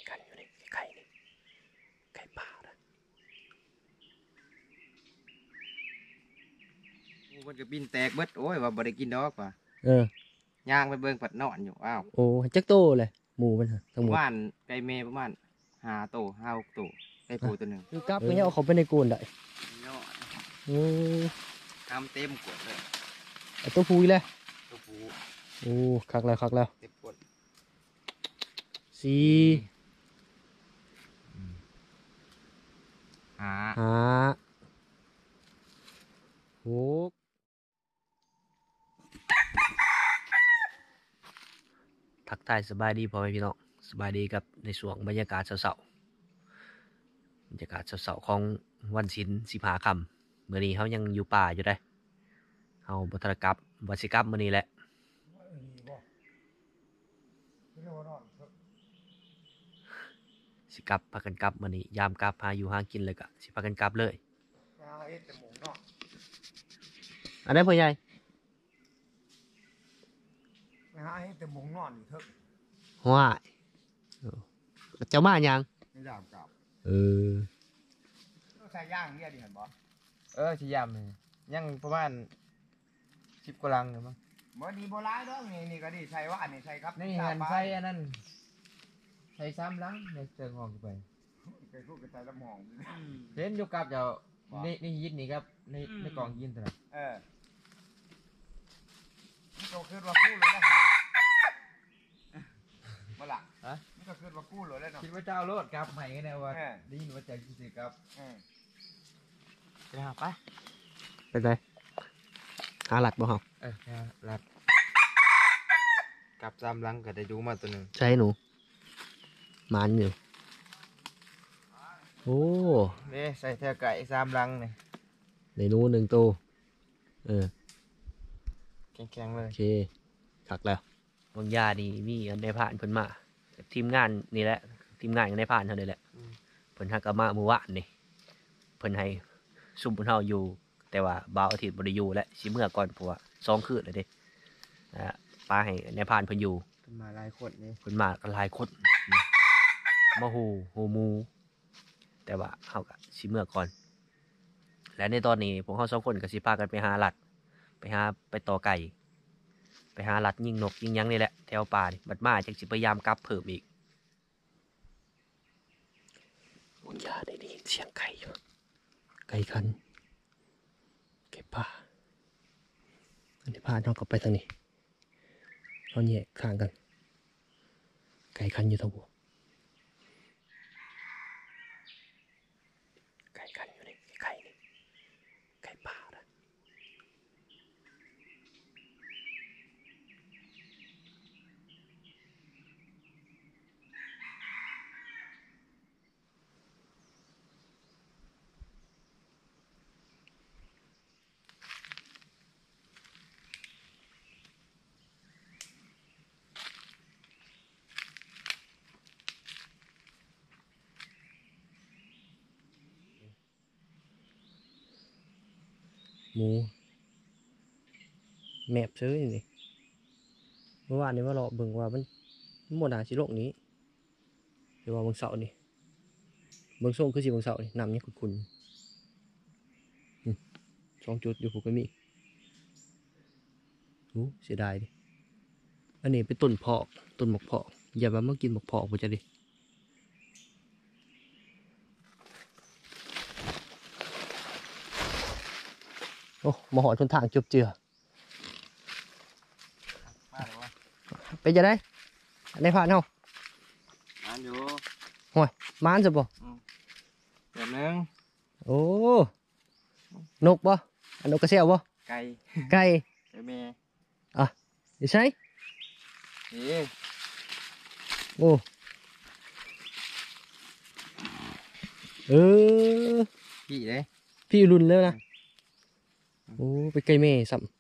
กันอยู่นี่ไก่นี่ไก่ป่านะมันก็บินแตกเบิดโอ้ยว่าบ่ได้กินดอกว่ะย่างไปเบิ่งผัดนอนอยู่อ้าวโอ้จักโตเลยหมูมันทั้งหมดประมาณไก่เมย์ประมาณ5 ตัว5 6 ตัวไก่ปูตัวหนึ่งคือกลับไม่เอาเขาไปในโกนได้โอ้ทำเต็มกดเลยตัวพูเลยตัวปูโอ้คักแล้วเต็มกดสีหาโอ้ทักทายสบายดีพ่อแม่พี่น้องสบายดีกับในช่วงบรรยากาศเสาๆบรรยากาศเสาๆของวันศิลป์15 ค่ำเมื่อนี้เขายังอยู่ป่าอยู่ได้เขาบัตรกับวัสิกับมื่อนี้แหละสิกับพากันกับมื่อนี้ยามกับพาอยู่ห้างกินเลยกะสิพากันกับเลยอันนี้พ่อใหญ่หาให้แต่หมงนอนอยู่เถอะว้ายเจ้ามายังไม่ยามกลับใช้ย่างเนี่ยดิเห็นบ่ชิยามเลยยังประมาณ10 กว่าลังเลยมั้งบ่ดีบ่ร้ายดอกนี่ก็ดีใช้ว่าอันนี้ใช้ครับนี่หันใส่อันนั้นใส่3 ลังในเชิงห้องไปไปพูดกับใส่ละหมองเล่นอยู่กับเจ้านี่ยินนี่ครับในกล่องยินตัวนั้นนี่ก็คือว่ากู้เลยนะมาละนี่ก็คือว่ากู้เลยแล้วเนาะคิดว่าเจ้าโลดครับใหม่กันแน่ว่าได้ยินว่าใจคิดสิครับไปหาไปไหนหาหลักบ่เหรอหลักกับ3 ลังก็ได้ดูมาตัวหนึ่งใช่หนูมันอยู่โอ้นี่ใส่แท้ไก่3 ลังเนี่ยในนู้น1 ตัวแข็งๆเลยโอเคขักแล้วบางยาดีมีในผ่านเพิ่นมาทีมงานนี่แหละทีมงานในผ่านเท่านี้แหละเพิ่นฮักกะมาเมื่อวานนี่เพิ่นให้ซุ่มเพิ่นเฮาอยู่แต่ว่าบ่าวอาทิตย์บ่ได้อยู่และสิเมื่อก่อนเพราะว่า2 คืนเลยเด้ป้าให้ในผ่านเพิ่นอยู่เพิ่นมาหลายคนนี่เพิ่นมากันหลายคนมาฮู้หมู่แต่ว่าเฮาก็สิเมื่อก่อนและในตอนนี้พวกเฮา2 คนก็สิพากันไปหาลัดไปต่อไก่ไปหาลัดยิงนกยิงยังนี่แหละแถวป่านี่บัดมาจักสิพยายามกลับเพิ่มอีกผมอย่าได้ยินเสียงไก่อยู่ไก่คันไก่ป่าอันนี้พาน้องกลับไปทางนี้เขาแยกข้างกันไก่คันอยู่ทางบนไก่คันอยู่นี่ไก่นี่ไก่ป่านะหมูแมบซื้อนี่เมื่อวานนี้ว่าเราเบิ่งว่ามันหมดหนาสิโลกนี้หรือว่าเบิ่งเสาร์นี่เบิ่งส้มคือสิเบิ่งเสาร์นี่น้ำนี่ขุ่น2 จุดอยู่ผมก็มีเสียดายดิอันนี้เป็นต้นหมกเพาะอย่ามาเมื่อกินหมกเพาะผมจะดิโอ้มาหอชนทางจบเจือไปจะได้ในผ่านเฮามันอยู่ห่วยมานจะบ่แบบนึงโอ้นกบ่อันนกกระเซียวบ่ไก่ไก่แม่ดิใช่โอ้พี่เลยพี่รุนแล้วนะโอ้ไปไกลเมย์สัม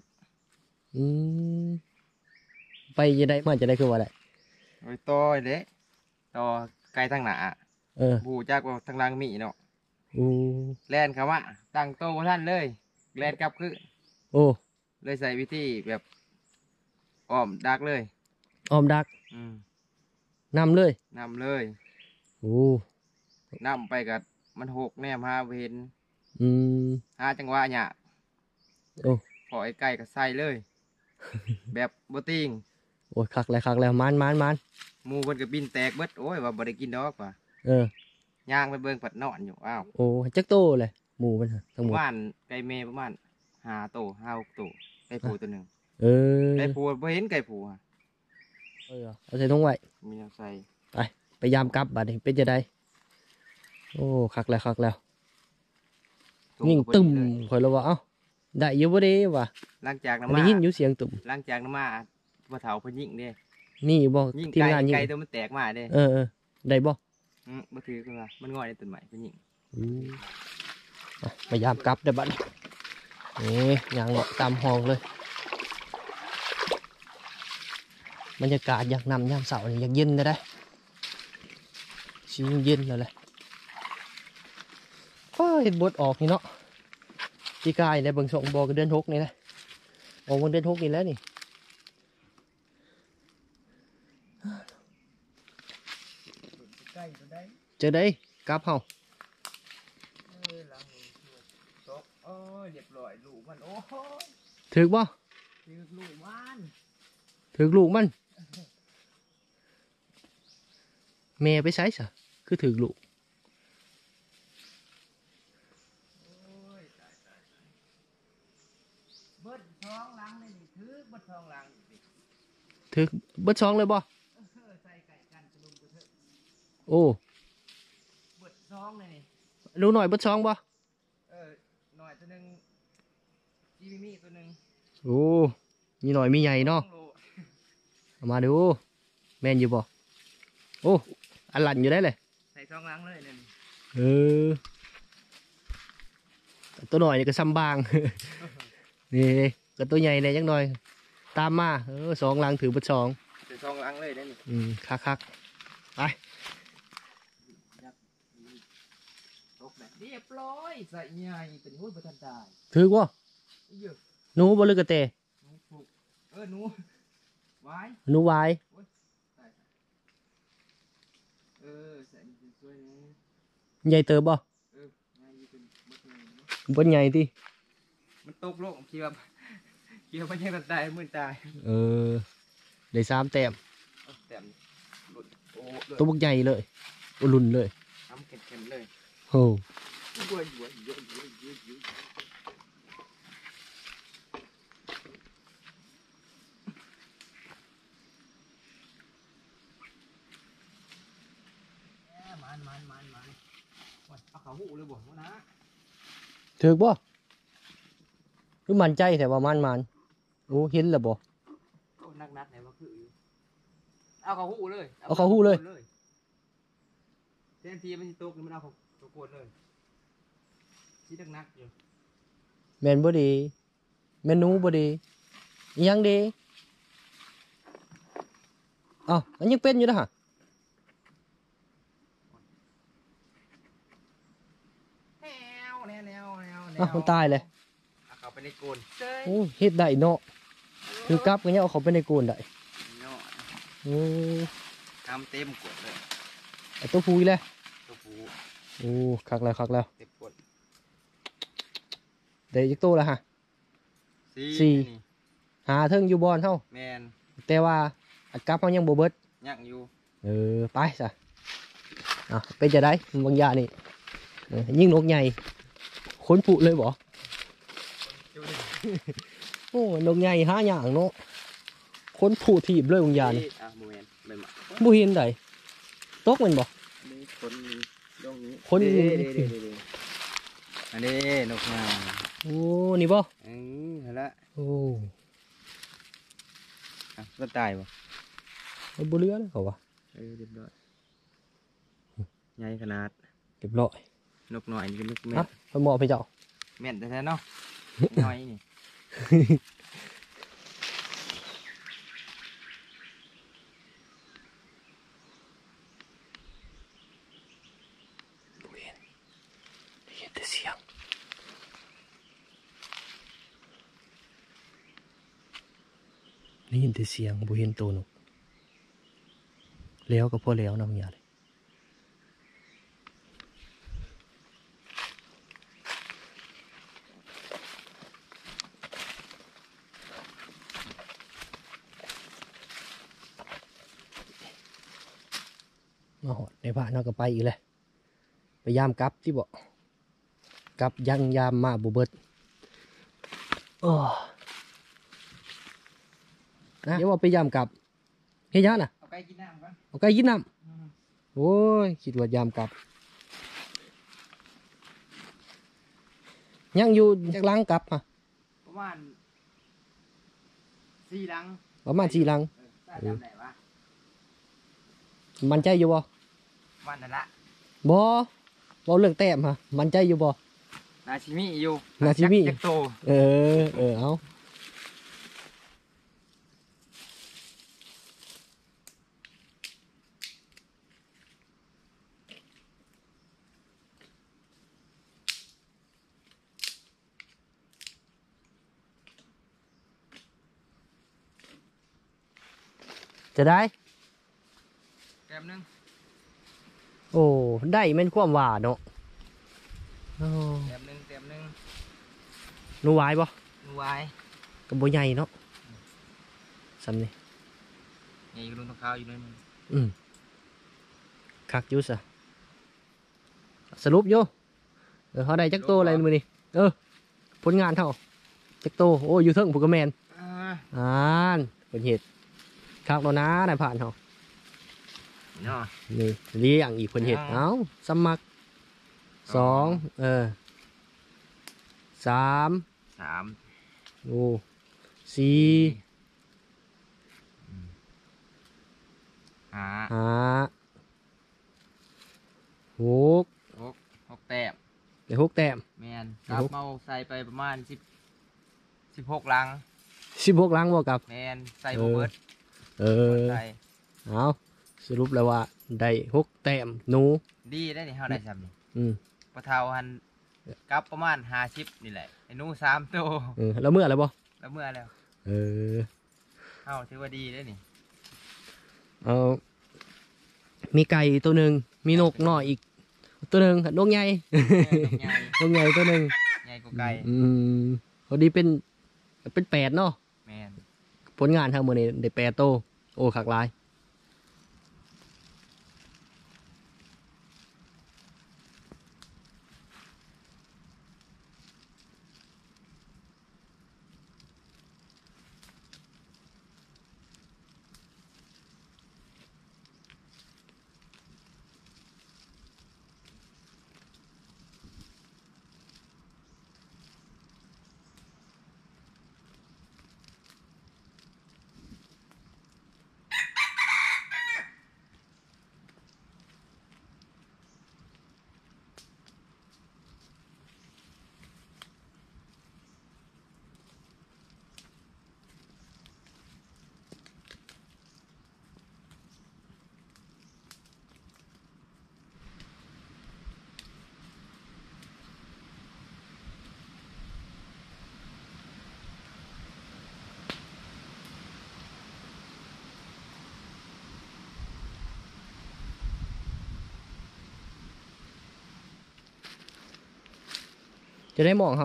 ไปจะได้มันจะได้คือว่าอะไรไปต่อเด้ต่อไกลทางหน้าบูจากว่าทางล่างมีเนาะแลนเขาว่าตั้งโตท่านเลยแลนกลับคือเลยใส่วิธีแบบอ้อมดักเลยอ้อมดักนำเลยโอ้นำไปกับมันหกแนมหาเห็นหาจังหวะเนี่ยโอ้พอไอ้ไก่ก็ใส่เลย แบบบ่ติงโอ้ยคักแล้วมันหมูมันก็บินแตกเบิดโอ้ยว่าบ่ได้กินดอกว่ะย่างไปเบิ่งผัดนอนอยู่อ้าวโอ้จักโตเลยหมูมันทั้งหมดประมาณไก่เมย์ประมาณ5 โต 5-6 โตไก่ผูตัวหนึ่งไก่ผูบ่เห็นไก่ผูเอาใส่ถุงไว้มีเอาใส่ไปยามกลับบัดนี้เป็นจะได้โอ้คักแล้วยิ่งตึมข่อยแล้วว่าเอ้าได้อยู่บ่เด้ว่ะหลังจากน้ำมาได้ยินอยู่เสียงตุ่มหลังจากน้ำมาบ่เฒ่าเพิ่นยิงเด้นี่บ่ทีมงานยิงไก่ตัวมันแตกมาเด้ได้บ่บ่ถือกันว่ามันง่อยในต้นไม้เพิ่นยิงไปยามกลับได้บัดนี้ย่างเลาะตามห้องเลยบรรยากาศอยากนำยามเสาร์นี่อยากเย็นได้ชิเย็นเลยเห็นบดออกนี่เนาะที่กายในเบิ่งส่งบอกเดือน6นี่นะออกวันเดือน6นี่แล้วนี่เจอได้กลับเฮาเรียบร้อยลูกมันโอ้ยถึกบ่ถึกลูกมันแม่ไปใช้ซะคือถึกลูกเบิดช่องหลังนี่ถือเบิดช่องหลังถึกเบิดช่องเลยบ่ใส่ไก่กันกระดุมกระเทอะโอ้เบิดช่องเลยดูหน่อยเบิดช่องบ่หน่อยตัวนึงจีมีตัวนึงโอ้มีหน่อยมีใหญ่เนาะมาดูแม่นอยู่บ่โอ้อันหลั่นอยู่ได้เลยใส่ช่องหลังเลยเนี่ยตัวหน่อยนี่ก็ซ้ำบางนี่ก็ตัวใหญ่เลยยังหน่อยตามมา2 หลังถือเบิดช่องช่องหลังเลยได้นี่คักไปเรียบร้อยใส่ใหญ่เป็นหุ้ยประทันตายถือบ่หนูบ่ลึกกระเตหนูไว้หนูไว้ใส่สวยใหญ่เติบบ่บ่ใหญ่ติมันตกโลกเกี่ยวมันยังตายมือตายได้3 แต้มตัวบักใหญ่เลยอุ่นเลยทำเข็มเลยโอ้มันเอาเขาหูเลยบ่นะถือบ่คือมันใจแต่ว่ามันโอ้เห็นแล้วบ่นักไหนว่าคือเอาเขาหูเลยเต็มทีมันตกมันเอาเขาโกนเลยที่นักอยู่แม่นบ่ดีแม่นหนูบ่ดียังดีอันยังเป็นอยู่นะฮะมันตายเลยเขาไปในโกนโอ้เฮ็ดได้เนาะคือกลับกันเนี่ยเอาเขาไปในโกนได้โอ้ทำเต็มกดเลยตัวฟูอีเลยตัวฟูโอ้คักแล้วเต็มกดได้ยักโตแล้วฮะ4หาเทิงอยู่บอลเท่าแมนแต่ว่าอัดกลับเขายังโบเบิร์ดยังอยู่ไปซะเป็นจะได้บางอย่างนี่ยิ่งนกใหญ่ขนผุเลยบ่โอ้นกใหญ่หาอย่างเนาะขนผุถีบเลยบางอย่างนี่บุเห็นได้ตกมันบ่คนอันนี้นกงาโอ้นี่บ่เห็นละโอ้ก็ตายบ่บุเรือนะเขาวะเรียบร้อยใหญ่ขนาดเรียบร้อยนกหน่อยนี่นกแม่ไปหมอไปเจ้าแม่นแท้ๆเนาะน้อยนี่ได้ยินแต่เสียงบุเห็นตัวนกเลี้ยวกับพวกเลี้ยวน้ำยาเลยมาหอดในบ้านเราก็ไปอีกเลยไปยามกลับที่บอกกลับยังยามมาบุเบิดนะเดี๋ยวว่าไปยามกลับเฮียยะน่ะเอาไก่กินน้ำก่อนเอาไก่กินน้ำโอ้ยคิดว่ายามกลับยังอยู่จากลังกลับมาประมาณ4 ลังประมาณ4 ลังจำได้ปะมันใจอยู่บ่วันนั่นละบ่เรื่องแต้มฮะมันใจอยู่บ่นาชิมิอยู่นาชิมิจักโตเอาจะได้แก้มหนึงโอ้ได้แม่นความหวานเนาะโอ้แก้มหนึงหนูวายบ่หนูวายกับบ่ใหญ่เนาะซ้ำนี่ใหญ่กระดุมตะขาวอยู่ด้วยมึงคักอยุสอะสรุปโยเขาได้จักโตอะไรมือนี่ผลงานเท่าจักโตโอ้อยู่เทิงผูกกระแมนเป็นเหตุคักแล้วนะนายผ่านเขาเนาะนี่เลี้ยงอีกเป็นเหตุเอาสมัคร2 3 โอ้4 5 6 6 แต้มได้6 แต้มแมนครับเมาใส่ไปประมาณ16 ลัง 16 ลังบ่กับแมนใส่โบเบิร์ต ใส่เอาสรุปแล้วว่าได้6 แต้มหนูดีได้นี่เท่าได้ซ้ำนี่ ปลาเทาหันกับประมาณ50นี่แหละไอ้หนู3 ตัวแล้วเมื่อไรบ่แล้วเมื่อแล้วเเอาถือว่าดีได้นี่อามีไก่ตัวหนึ่งมีนกน้อยอีกตัวหนึ่งนกใหญ่ใหญ่นกใหญ่ตัวหนึ่งใหญ่กว่าไก่พอดีเป็น8เนาะแมนผลงานทางมือนี้ได้8 โตโอ้คักหลายจะได้มองเขา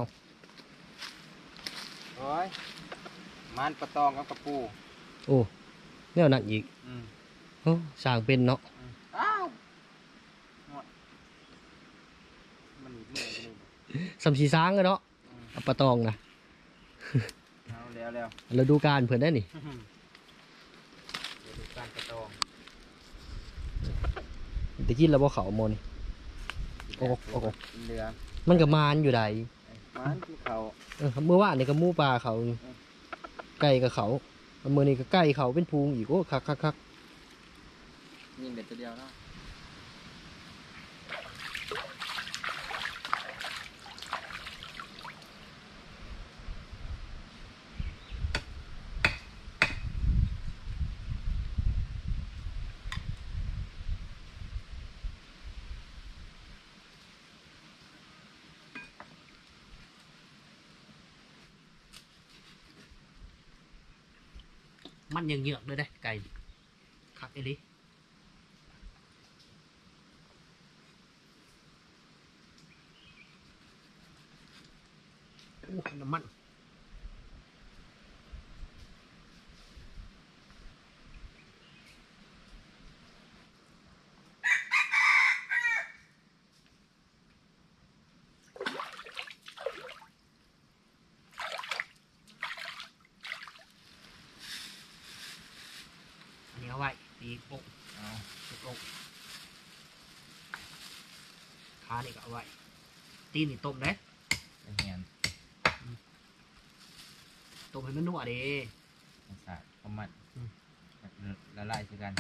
โอ้ยมันปลาตองกับกระปูโอ้เนี่ยนั่นอีกสร้างเป็นเนาะอ้าวมันหนีมือไปเลยสัมสีช้างกันเนาะเอาปลาตองนะเอาแล้วเราดูการเพื่อนได้นี่เดี๋ยวดูการปลาตองแต่กินแล้วบ่เขาโมนี่โอ้เรือมันกับมานอยู่ใดมันคือเขาเมื่อวานนี่ก็หมูปลาเขาไก่กับเขาเมื่อนี้ก็ไก่เขาเป็นพูงอีกโอ้คักยิงเด็ดตัวเดียวเนาะมันยังเหยือกเลยได้ไก่คักเอลิตีโป๊กเอาโป๊กขานี่ก็เอาไว้ตีนี่ต้มได้ไปเหียนต้มให้มันนัวเด้สะประมาณละลายคือกัน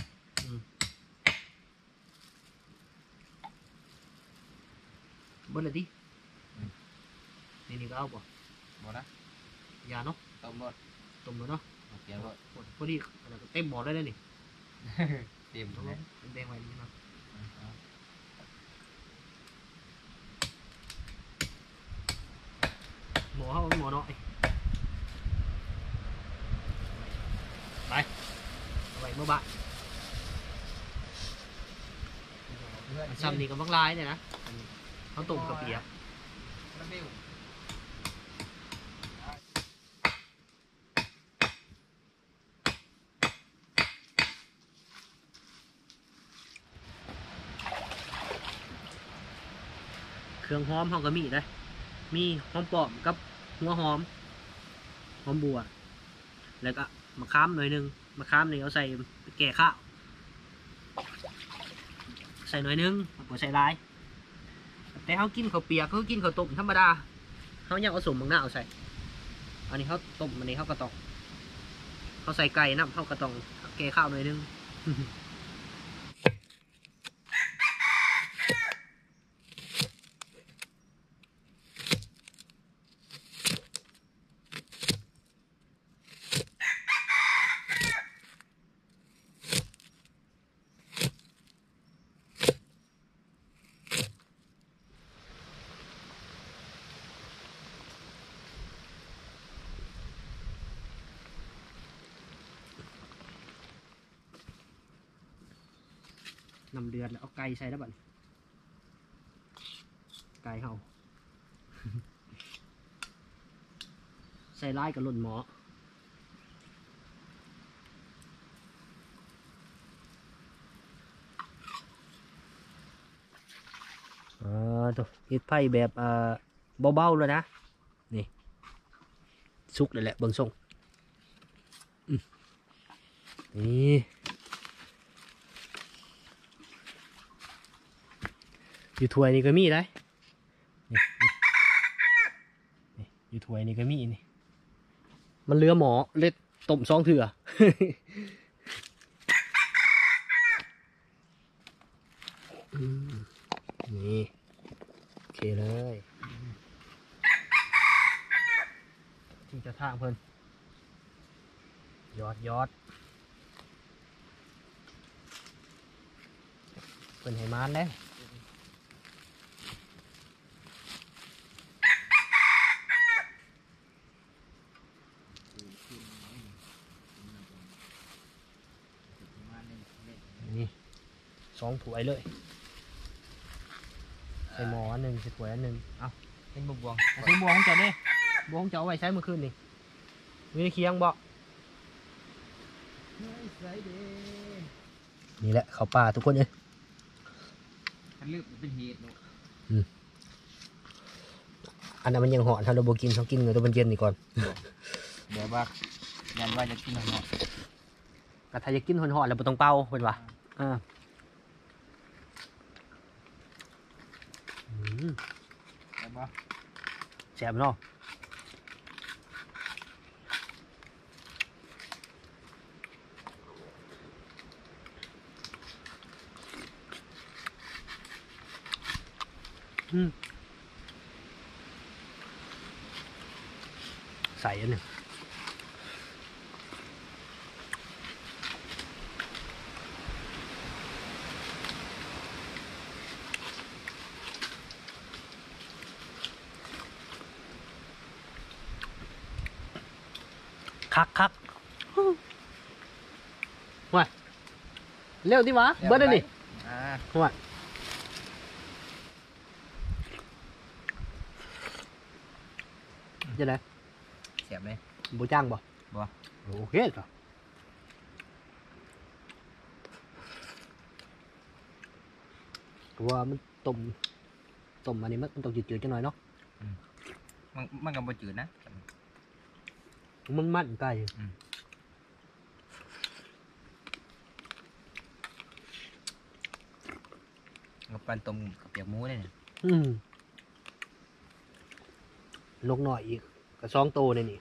เบิ้ลเลยดินี่ก็เอาป่ะบ่นะยาเนาะต้มรสต้มแล้วเนาะเกี๊ยวรสพอดีอะไรก็เต็มหมดได้เลยนี่เต็มต้มเลยเป็นแดงไว้นี่เนาะหมอเขาหมอเนาะไปเอาไว้เมื่อบ่ายซ้ำนี่กับบักลายเนี่ยนะเขาต้มกระเปียกเครื่องหอมเขาก็มีนะมีหอมปลอมกับหัวหอมบัวแล้วก็มะขามหน่อยนึงมะขามนี่เอาใส่แก่ข้าวใส่หน่อยนึงบ่ใส่หลายแต่เขากินข้าวเปียกเขากินข้าวต้มธรรมดาเขายังเอาสมบางหน้าเอาใส่อันนี้เขาต้มอันนี้เขากระตองเขาใส่ไก่น้ำเขากระตองแก่ข้าวหน่อยนึง นำเดือนแล้วเอาไก่ใส่แล้วบัดไก่เห่า ใส่ไล่กับหล่นหมอตัวเฮ็ดไผ่แบบเบาๆเลยนะนี่สุกเลยแหละเบิ่งส่งนี่อยู่ถ้วยนี่ก็มีได้นี่อยู่ถ้วยนี่ก็มีนี่มันเรือหมอเล็ดต้มซองเถื่อ นี่โอเคเลยที่จะทางเพิ่นยอดเพิ่นให้มานเลยนี่2 ถ้วยเลยใส่หม้ออันหนึ่งใส่ถ้วยอันหนึ่งเอาเป็นบวงใส่บวงของเจ้าดิบวงของเจ้าเอาไว้ใช้เมื่อคืนนี่มีเคียงบ่นี่แหละข้าวปลาทุกคนเลยมันลืมเป็นเหตุเนาะอันนั้นมันยังหอนถ้าเราบกินเขากินเลยตัวมันเย็นนี่ก่อนเดี๋ยวว่ายันว่าจะกินหอมกระทายจะกินหอนๆแล้วบ่ต้องเป่าเป็นวะแต่ว่าแซ่บเนาะใส่อันหนึ่งคักว่าเร็วดิวะเบิร์ดเลยนี่ว่าจะไหนเสียบเลยบูจ้างบ่บ่โอเคจ้ะว่ามันต้มอันนี้มันต้องจืดๆจังหน่อยเนาะมันก็บ่จืดนะมันไก่ปันตมกับเปียกหมูเลยเนี่ยลกหน่อยอีกกระซองโตเลยนี่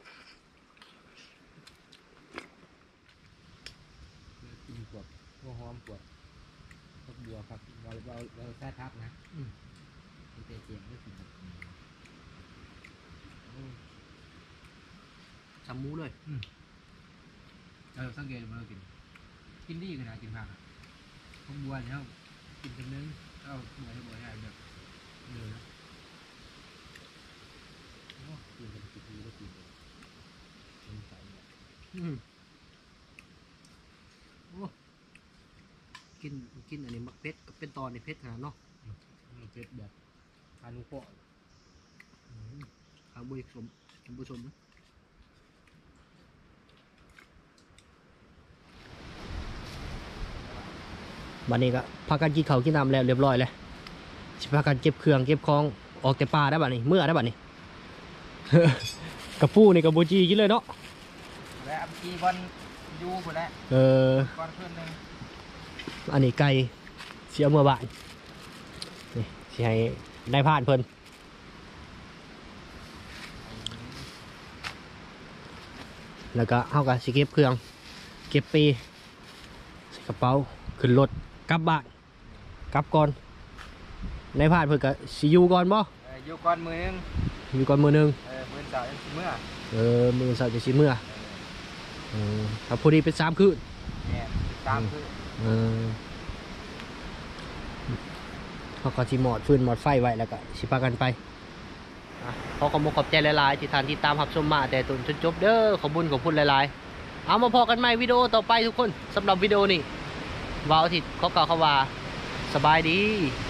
กินปวดหัวหอมปวดพวกบัวครับเราแท้ทับนะมันเจียงด้วยสิสามมูเลยสังเกตมาเรากินดีขนาดกินผักพวกบัวเนี่ยกินจนนึงเอาบัวให้บัวให้แบบเนื้อนะกินกันกินดีก็กินเลยมันใส่เนี่ยกินอันนี้มักเพชรเป็นตอนในเพชรนะเนาะมันเป็นแบบทานุโปะทางบุญชมท่านผู้ชมนะวันนี้ก็พากันกินเขาวกินน้ำแล้วเรียบร้อยเลยสิพากันเก็บเครื่องเก็บของออกแต่ป่าได้บัดนี้เมื่อได้บัดนี้ กระปูนี่กับโบจีกินเลยเนาะแล้วอัพกีบอลยูหมดแล้วบอลเพื่อนนึงอันนี้ไก่เสียเมื่อบ่ายนี่สิให้ได้ผ่านเพิ่นแล้วก็เฮาก็สิเก็บเครื่องเก็บปีใส่กระเป๋าขึ้นรถกลับบ้านกลับก่อนได้ผ่านเพิ่นก็สิอยู่ก่อนบ่ยูก่อนมือนึงอยู่ก่อนมื้อนึงมือเสาร์เมื่อมื้อเช้าจะสิเมื่อถ้าพอดีเป็น3 คืนเนี่ยตามคือเขาก็สิหมอดฟืนหมอดไฟไว้แล้วก็สิพากันไปขอขอบใจหลายๆที่ท่านที่ตามรับชมมาแต่ต้นจนจบเด้อขอบคุณหลายๆเอามาพอกันใหม่วิดีโอต่อไปทุกคนสำหรับวิดีโอนี้วาวอาทิตย์เขากล่าวคำว่าสบายดี